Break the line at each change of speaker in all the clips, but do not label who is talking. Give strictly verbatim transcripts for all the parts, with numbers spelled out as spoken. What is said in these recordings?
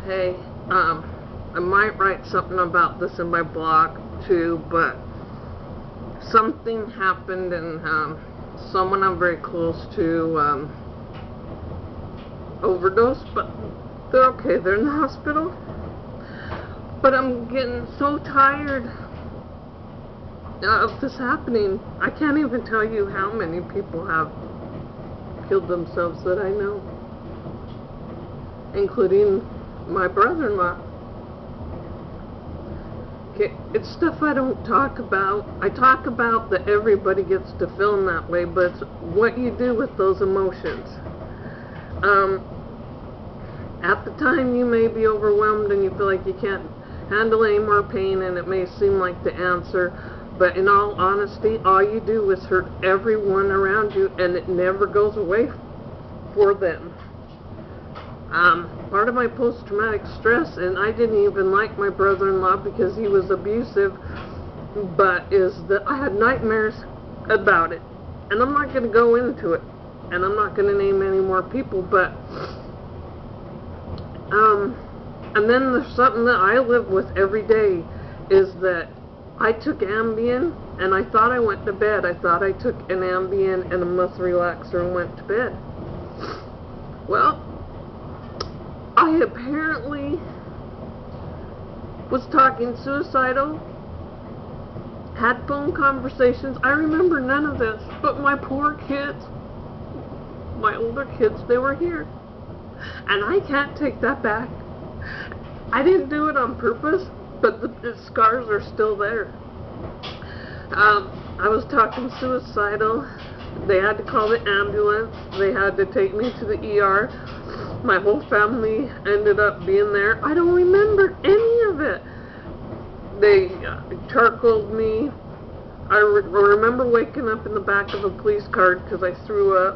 Hey, um, I might write something about this in my blog too, but something happened and um, someone I'm very close to um, overdosed, but they're okay, they're in the hospital. But I'm getting so tired of this happening. I can't even tell you how many people have killed themselves that I know, including my brother-in-law. Okay, it's stuff I don't talk about. I talk about that everybody gets to feel in that way, but it's what you do with those emotions. Um, at the time you may be overwhelmed and you feel like you can't handle any more pain, and it may seem like the answer, but in all honesty, all you do is hurt everyone around you, and it never goes away for them. Um, part of my post-traumatic stress, and I didn't even like my brother-in-law because he was abusive, but is that I had nightmares about it. And I'm not going to go into it, and I'm not going to name any more people, but um, and then there's something that I live with every day, is that I took Ambien, and I thought I went to bed. I thought I took an Ambien and a muscle relaxer and went to bed. Well, I apparently was talking suicidal, had phone conversations. I remember none of this, but my poor kids, my older kids, they were here. And I can't take that back. I didn't do it on purpose, but the, the scars are still there. Um, I was talking suicidal. They had to call the ambulance. They had to take me to the E R. My whole family ended up being there. I don't remember any of it. They uh, charcoaled me. I re remember waking up in the back of a police car because I threw up.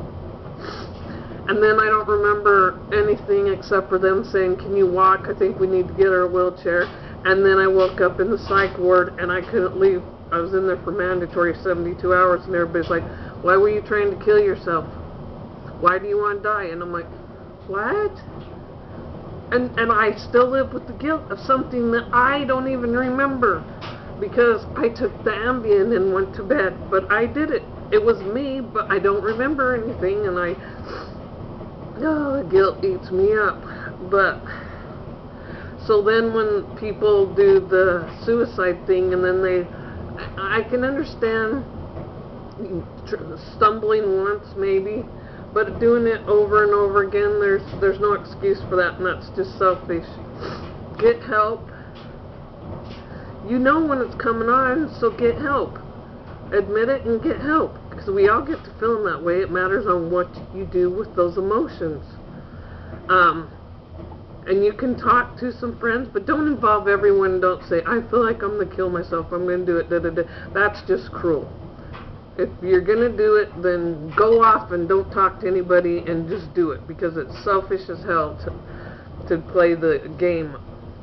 And then I don't remember anything except for them saying, "Can you walk? I think we need to get her a wheelchair." And then I woke up in the psych ward and I couldn't leave. I was in there for mandatory seventy-two hours, and everybody's like, "Why were you trying to kill yourself? Why do you want to die?" And I'm like, what? And and I still live with the guilt of something that I don't even remember, because I took the Ambien and went to bed, but I did it. It was me, but I don't remember anything, and I, oh, the guilt eats me up. But so then when people do the suicide thing, and then they, I can understand stumbling once maybe, but doing it over and over again, there's there's no excuse for that, and that's just selfish. Get help. You know when it's coming on, so get help. Admit it and get help, because we all get to feeling that way. It matters on what you do with those emotions. Um, and you can talk to some friends, but don't involve everyone. Don't say, "I feel like I'm going to kill myself, I'm going to do it." Da, da, da. That's just cruel. If you're going to do it, then go off and don't talk to anybody and just do it, because it's selfish as hell to, to play the game.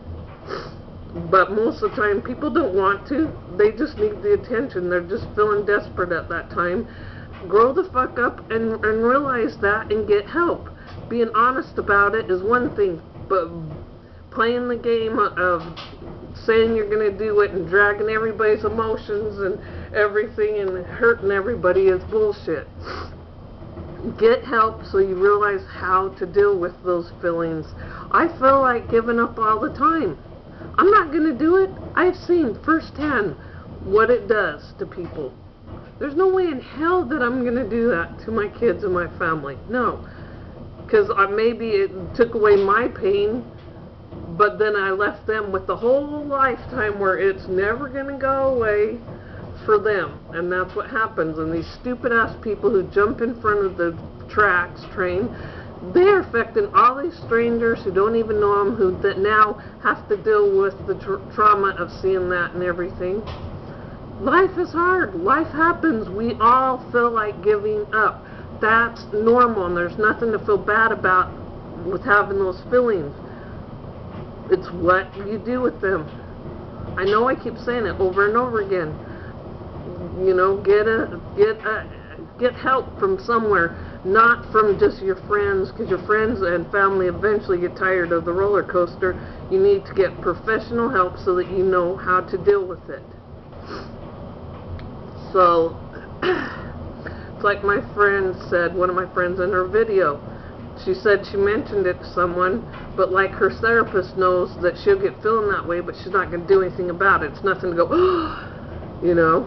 But most of the time, people don't want to. They just need the attention. They're just feeling desperate at that time. Grow the fuck up and, and realize that and get help. Being honest about it is one thing, but playing the game of saying you're going to do it and dragging everybody's emotions and everything and hurting everybody is bullshit. Get help so you realize how to deal with those feelings. I feel like giving up all the time. I'm not going to do it. I've seen firsthand what it does to people. There's no way in hell that I'm going to do that to my kids and my family. No. Because maybe it took away my pain, but then I left them with the whole lifetime where it's never going to go away for them. And that's what happens. And these stupid ass people who jump in front of the tracks train, they're affecting all these strangers who don't even know them, who that now have to deal with the tra trauma of seeing that and everything. Life is hard. Life happens. We all feel like giving up. That's normal, and there's nothing to feel bad about with having those feelings. It's what you do with them. I know I keep saying it over and over again. You know, get a get a get help from somewhere. not from just your friends, because your friends and family eventually get tired of the roller coaster. You need to get professional help so that you know how to deal with it. So, it's like my friend said, one of my friends in her video, she said she mentioned it to someone, but like her therapist knows that she'll get feeling that way, but she's not going to do anything about it. It's nothing to go, you know.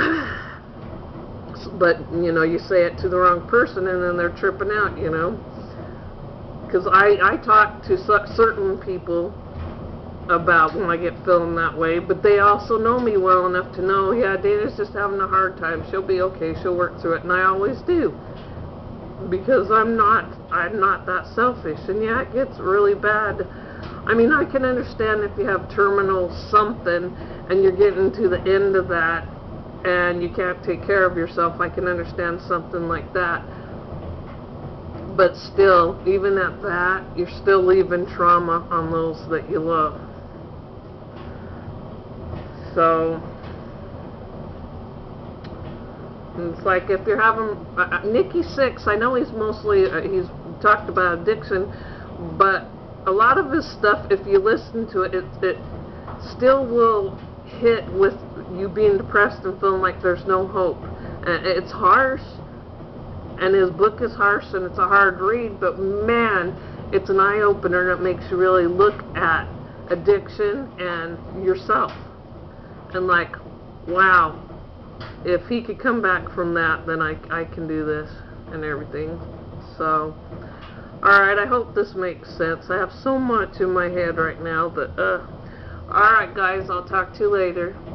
But, you know, you say it to the wrong person and then they're tripping out, you know. Because I, I talk to certain people about when I get feeling that way, but they also know me well enough to know, yeah, Dana's just having a hard time. She'll be okay. She'll work through it. And I always do. Because I'm not, I'm not that selfish. And yeah, it gets really bad. I mean, I can understand if you have terminal something and you're getting to the end of that and you can't take care of yourself. I can understand something like that. But still, even at that, you're still leaving trauma on those that you love. So, it's like if you're having, uh, Nikki Sixx, I know he's mostly, uh, he's talked about addiction, but a lot of his stuff, if you listen to it, it, it still will hit with you being depressed and feeling like there's no hope. And it's harsh, and his book is harsh, and it's a hard read, but man, it's an eye-opener that makes you really look at addiction and yourself. And like, wow, if he could come back from that, then I, I can do this and everything. So, alright, I hope this makes sense. I have so much in my head right now that, uh, alright guys, I'll talk to you later.